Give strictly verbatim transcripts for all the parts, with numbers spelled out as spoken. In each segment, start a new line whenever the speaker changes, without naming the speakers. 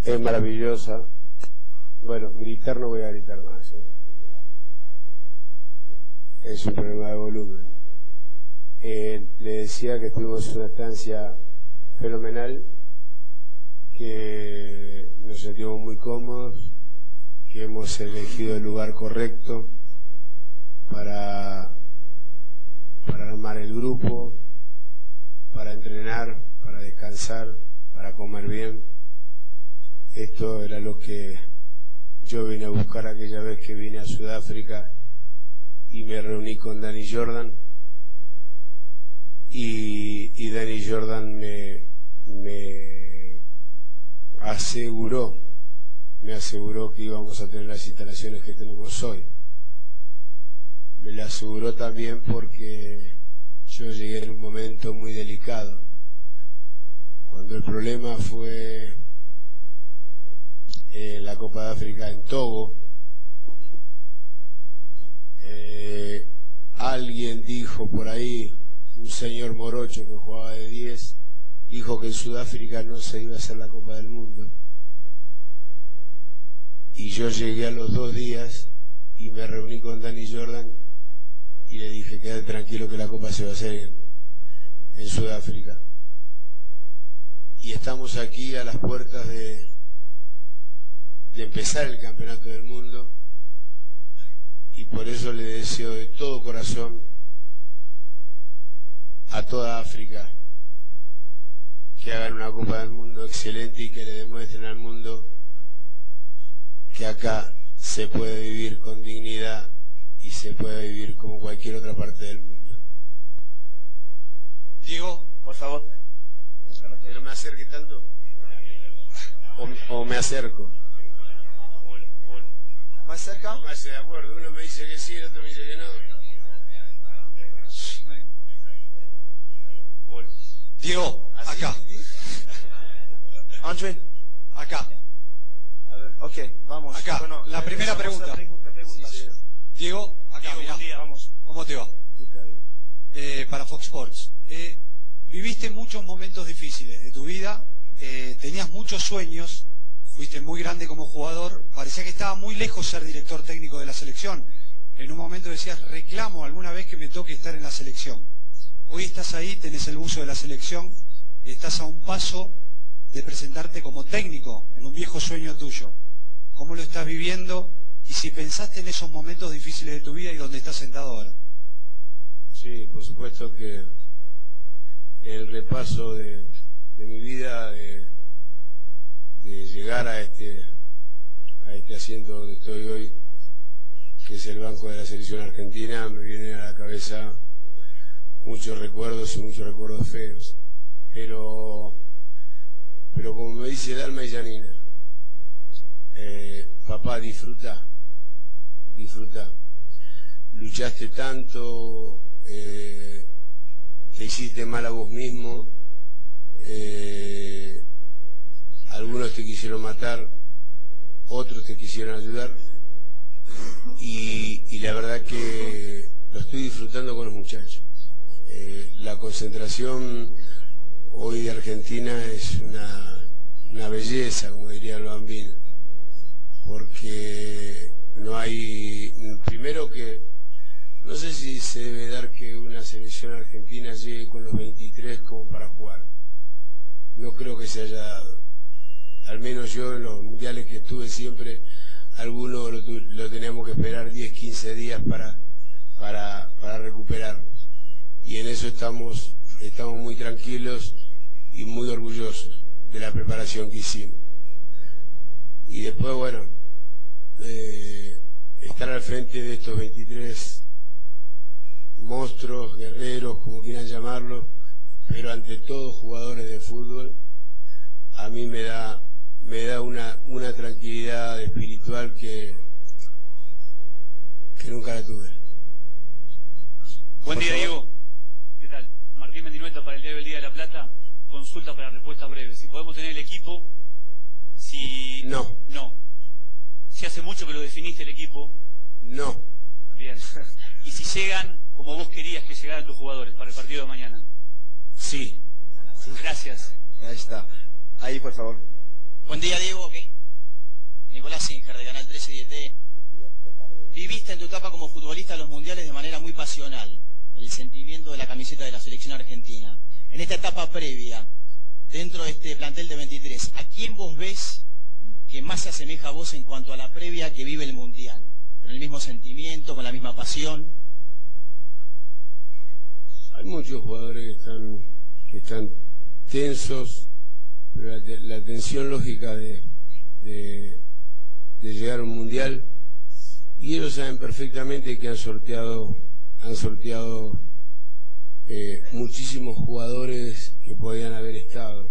es maravillosa. Bueno, gritar no voy a gritar más, ¿eh? Es un problema de volumen. Eh, le decía que tuvimos una estancia fenomenal, que nos sentimos muy cómodos, que hemos elegido el lugar correcto para, para armar el grupo, para entrenar, para descansar, para comer bien. Esto era lo que yo vine a buscar aquella vez que vine a Sudáfrica y me reuní con Danny Jordan, y, y Danny Jordan me, me aseguró me aseguró que íbamos a tener las instalaciones que tenemos hoy. Me lo aseguró también porque yo llegué en un momento muy delicado, cuando el problema fue en la Copa de África en Togo. Eh, alguien dijo por ahí, un señor morocho que jugaba de diez, dijo que en Sudáfrica no se iba a hacer la Copa del Mundo. Y yo llegué a los dos días y me reuní con Danny Jordan y le dije, quédate tranquilo que la Copa se va a hacer en, en Sudáfrica. Y estamos aquí a las puertas de, de empezar el Campeonato del Mundo, y por eso le deseo de todo corazón a toda África que hagan una Copa del Mundo excelente y que le demuestren al mundo que acá se puede vivir con dignidad y se puede vivir como cualquier otra parte del mundo.
Diego, por favor.
Que no me acerque tanto. O, o me acerco.
¿Más cerca?
Más de acuerdo. Uno me dice que sí, el otro me dice que no.
Diego,
¿así?
Acá. André, acá.
A ver, ok, vamos.
Acá,
bueno,
la primera pregunta.
Sí,
Diego, acá,
Diego,
mirá,
buen día.
vamos. ¿Cómo te va? Eh, para Fox Sports. Eh, viviste muchos momentos difíciles de tu vida, eh, tenías muchos sueños, fuiste muy grande como jugador, parecía que estaba muy lejos ser director técnico de la selección. En un momento decías, reclamo alguna vez que me toque estar en la selección. Hoy estás ahí, tenés el buzo de la selección, estás a un paso de presentarte como técnico en un viejo sueño tuyo. ¿Cómo lo estás viviendo? Y si pensaste en esos momentos difíciles de tu vida y dónde estás sentado ahora.
Sí, por supuesto que el repaso de, de mi vida, de, de llegar a este, a este asiento donde estoy hoy, que es el banco de la selección argentina, me vienen a la cabeza muchos recuerdos y muchos recuerdos feos. Pero, pero como me dice Dalma y Janina, eh, papá, disfruta, disfruta. Luchaste tanto, eh, te hiciste mal a vos mismo, eh, algunos te quisieron matar, otros te quisieron ayudar, y, y la verdad que lo estoy disfrutando con los muchachos. Eh, la concentración hoy de Argentina es una, una belleza, como diría el Bambino, porque no hay, primero que no sé si se debe dar que una selección argentina llegue con los veintitrés como para jugar. No creo que se haya dado. Al menos yo en los mundiales que estuve siempre, algunos lo, lo teníamos que esperar diez, quince días para, para, para recuperarnos. Y en eso estamos, estamos muy tranquilos y muy orgullosos de la preparación que hicimos. Y después, bueno, eh, estar al frente de estos veintitrés monstruos, guerreros, como quieran llamarlos, pero ante todo jugadores de fútbol, a mí me da me da una, una tranquilidad espiritual que, que nunca la tuve.
Buen día, Diego. ¿Qué tal? Martín Mendinueta para el diario El Día de la Plata. Consulta para respuestas breves. Si podemos tener el equipo, si...
No.
No. Si hace mucho que lo definiste el equipo.
No.
Bien. Y si llegan como vos querías que llegaran tus jugadores para el partido de mañana.
Sí.
Gracias.
Ahí está. Ahí, por favor.
Buen día, Diego. ¿Okay? Nicolás Singer, de Canal trece y E T. Viviste en tu etapa como futbolista los mundiales de manera muy pasional, el sentimiento de la camiseta de la selección argentina. En esta etapa previa, dentro de este plantel de veintitrés, ¿a quién vos ves que más se asemeja a vos en cuanto a la previa que vive el mundial? ¿Con el mismo sentimiento, con la misma pasión?
Hay muchos jugadores que están, que están tensos, pero la, la tensión lógica de, de, de llegar a un mundial, y ellos saben perfectamente que han sorteado, han sorteado eh, muchísimos jugadores que podían haber estado.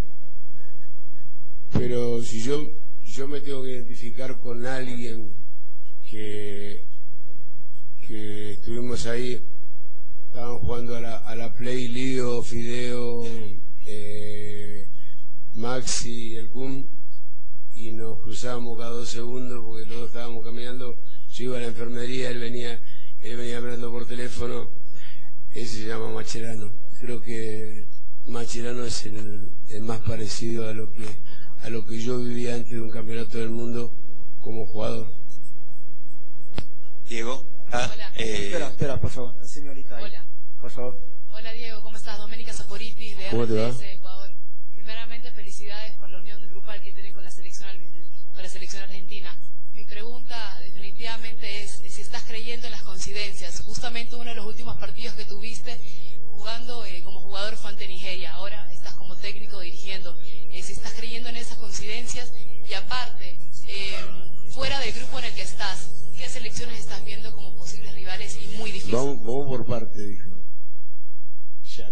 Pero si yo, yo me tengo que identificar con alguien que, que estuvimos ahí, estaban jugando a la, a la Play, Lido, Fideo, eh, Maxi y el Kun, y nos cruzábamos cada dos segundos porque todos estábamos caminando. Yo iba a la enfermería, él venía, él venía hablando por teléfono. Ese se llama Mascherano. Creo que Mascherano es el, el más parecido a lo que a lo que yo vivía antes de un campeonato del mundo como jugador.
Diego. Ah,
Hola.
Eh...
Espera, espera, por favor, señorita. Ahí.
Hola.
Por favor.
Hola Diego, ¿cómo estás? Doménica Saporiti de
¿Cómo te va?
R T S Ecuador. Primeramente, felicidades por la unión grupal que tienen con la selección con la selección argentina. Mi pregunta definitivamente es si estás creyendo en las coincidencias. Justamente uno de los últimos partidos que tuviste jugando eh, como jugador fue ante Nigeria. Ahora estás como técnico dirigiendo. Eh, si estás creyendo en esas coincidencias y aparte, eh, fuera del grupo en el que estás, ¿qué selecciones estás viendo como posibles rivales y muy difíciles?
Vamos, vamos por parte, dijo Jack.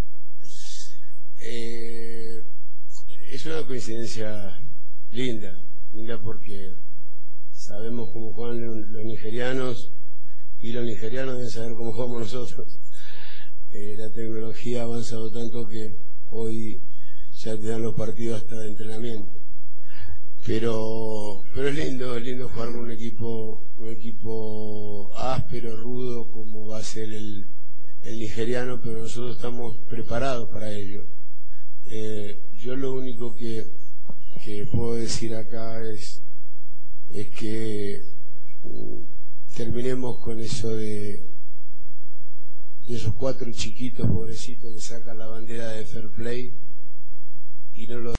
Eh, es una coincidencia linda, linda porque sabemos cómo juegan los nigerianos y los nigerianos deben saber cómo jugamos nosotros. Eh, la tecnología ha avanzado tanto que hoy ya te dan los partidos hasta de entrenamiento. Pero, pero es lindo, es lindo jugar con un equipo, un equipo áspero, rudo, como va a ser el, el nigeriano, pero nosotros estamos preparados para ello. Eh, yo lo único que, que puedo decir acá es, es que uh, terminemos con eso de, de esos cuatro chiquitos pobrecitos que sacan la bandera de Fair Play y no lo